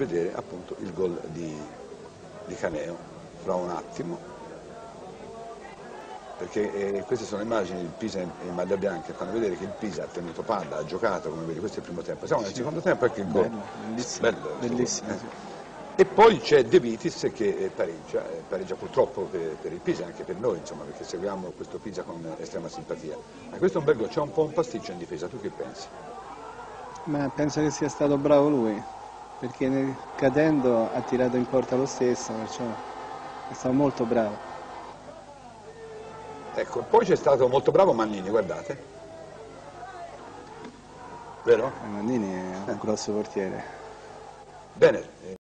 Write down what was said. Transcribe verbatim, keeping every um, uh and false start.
vedere appunto il gol di, di Caneo fra un attimo, perché eh, queste sono immagini del Pisa in, in maglia bianca che fanno vedere che il Pisa ha tenuto palla, ha giocato, come vedi, questo è il primo tempo, siamo nel Sì. secondo tempo, ecco il gol. Bello, bellissimo, Bello, bellissimo, eh. sì. E poi c'è De Vitis che eh, pareggia, eh, pareggia purtroppo per, per il Pisa, anche per noi, insomma, perché seguiamo questo Pisa con estrema simpatia. Ma questo è un bel gol, c'è un po' un pasticcio in difesa, tu che pensi? Ma penso che sia stato bravo lui, perché nel- cadendo ha tirato in porta lo stesso, perciò è stato molto bravo. Ecco, poi c'è stato molto bravo Mannini, guardate. Vero? E Mannini è un grosso portiere. Bene.